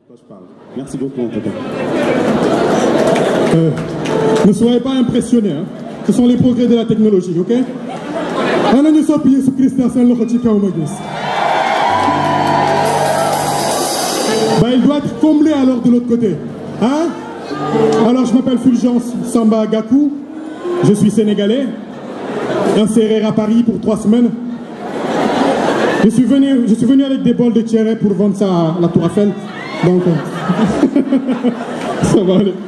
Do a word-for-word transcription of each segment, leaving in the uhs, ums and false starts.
Toi, je parle. Merci beaucoup, en tout cas. Euh, ne soyez pas impressionnés, hein. Ce sont les progrès de la technologie, ok? Bah, il doit être comblé alors de l'autre côté. Hein? Alors, je m'appelle Fulgence Samba Gakou. Je suis sénégalais. Inséré à Paris pour trois semaines. Je suis venu, je suis venu avec des bols de tchéré pour vendre ça à la Tour Eiffel. Donc, ça va aller.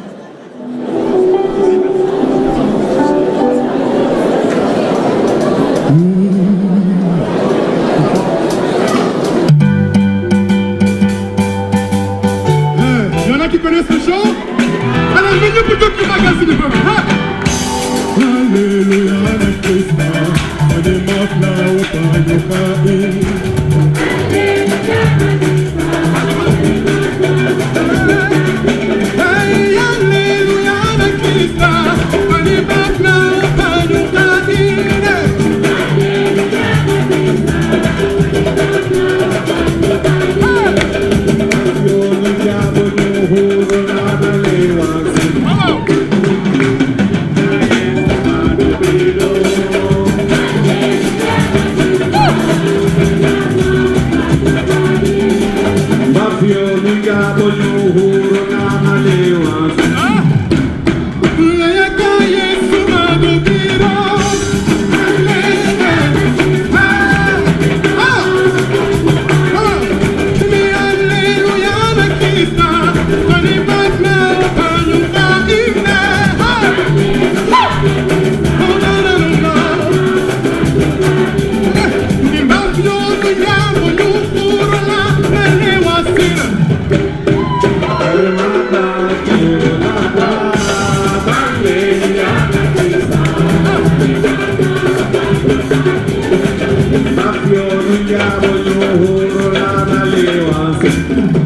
Il y en a qui connaissent le chant? Alors, je vais plutôt qu'il magasin du peuple. Alléluia, le Christ, on est mort là au paradis. Voglio un diavolo, la malevanza.